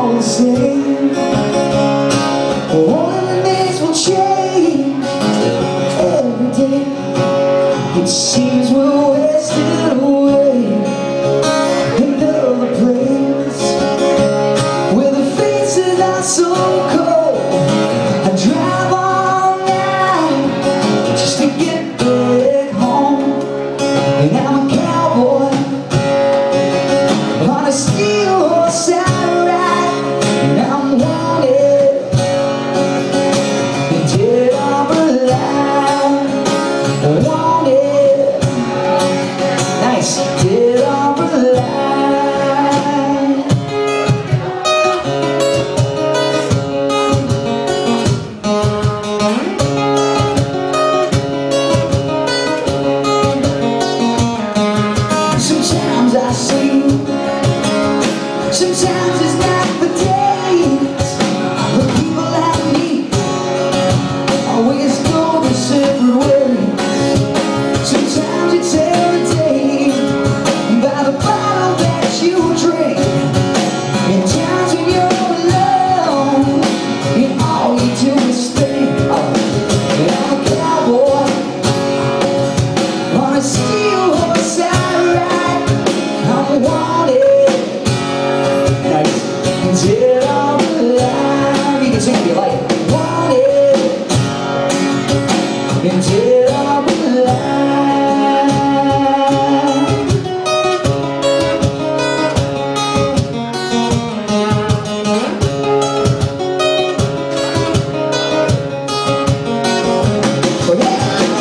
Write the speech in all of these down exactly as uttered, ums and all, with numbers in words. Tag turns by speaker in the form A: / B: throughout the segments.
A: all the same. One of the days will change every day. It seems we're wasted away in another place where the faces are so cold. I drive all night just to get back home, and I'm a cowboy on a steel horse I ride, and I'm wanted, and dead or alive, wanted, nice, dead or alive. Sometimes I sleep, sometimes it's not for days. But people like me always go their separate ways. Sometimes it's every day by the bottle that you drink. In times when you're alone and all you do is think, oh, and I'm a cowboy on a steel horse I ride. I'm wanted, nice, dead or alive. You can sing if you like it. Wanted, and dead or alive. Oh, yeah.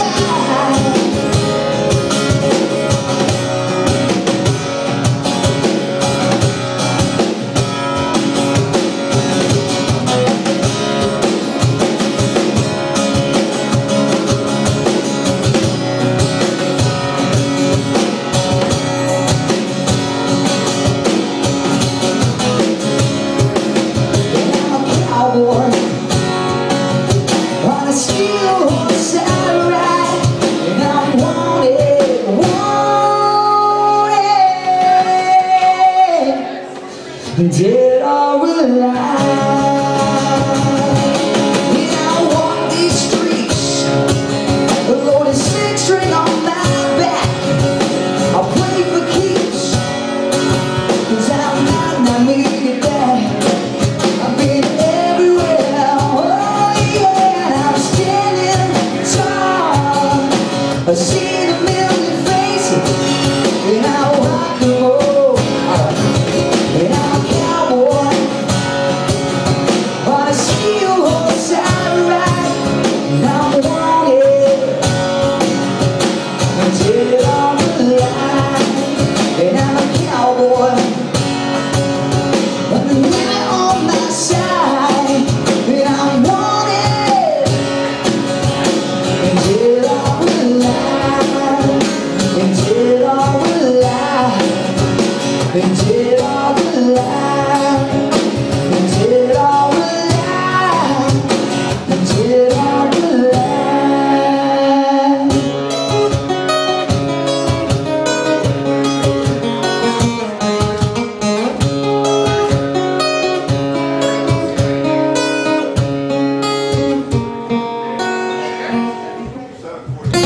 A: Cowboy on a steel horse I ride, and I'm wanted, wanted, dead or alive. And I walk these streets, the loaded six string on my back. I play for keeps, 'cause I'm not, not making it back. I've been everywhere, oh yeah, and I'm standing tall. I've seen a million faces, and I rock the road. And I'm a cowboy on a steel horse I ride, and I'm wanted, and dead or alive. And I'm a cowboy, but the women on my side, and I'm wanted, and dead or alive, and dead or alive, and dead or alive, and dead or alive, and dead or alive.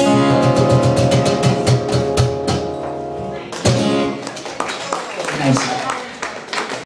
A: Nice.